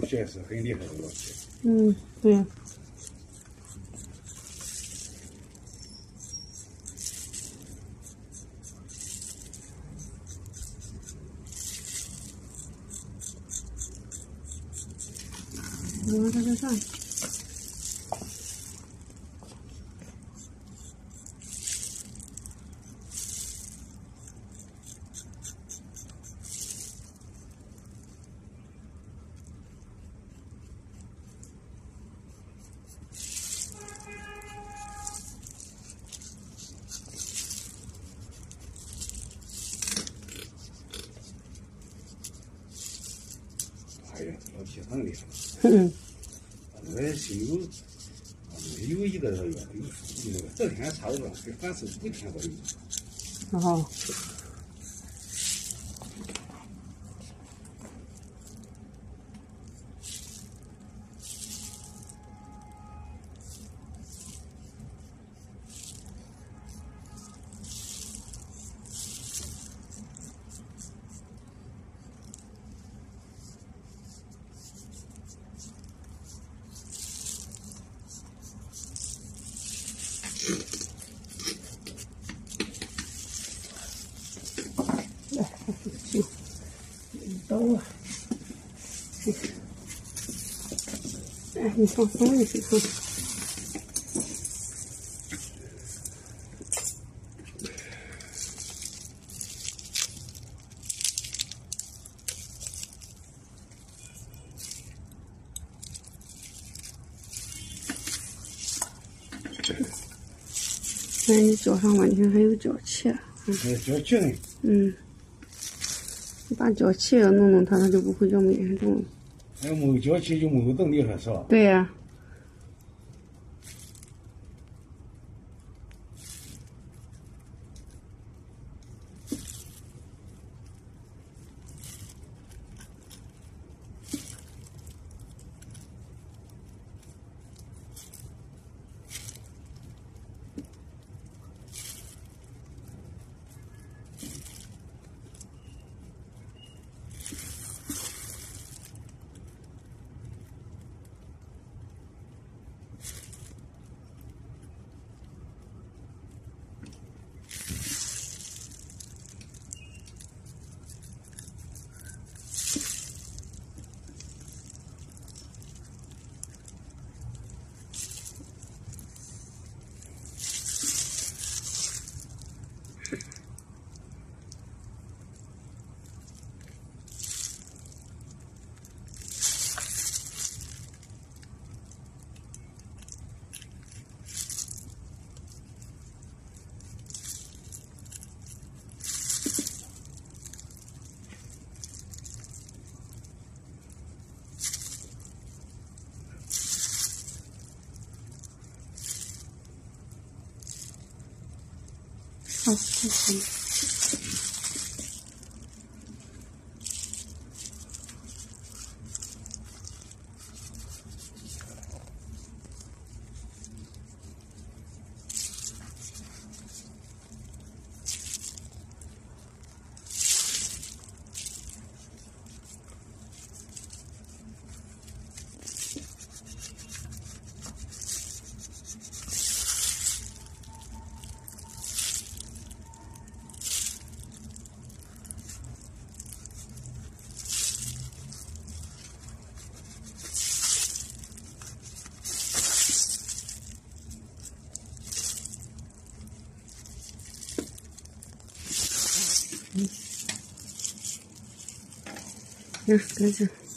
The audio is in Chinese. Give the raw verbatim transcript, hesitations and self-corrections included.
确是很厉害的老铁。 嗯，对。我看看看。 哎呀，老铁很厉害。 嗯。 那是有，没有一个人月，有那个这天差不多，这凡是五天左右。 哦。来，行，刀啊！哎，你放松一些哈。哎，你脚上完全还有脚气。 嗯，脚气呢？ 嗯。你把脚气要弄弄它，它就不会这么严重了。 要没有脚气就没有动力了，是吧？ 对呀、啊。好，谢谢。嗯，来这。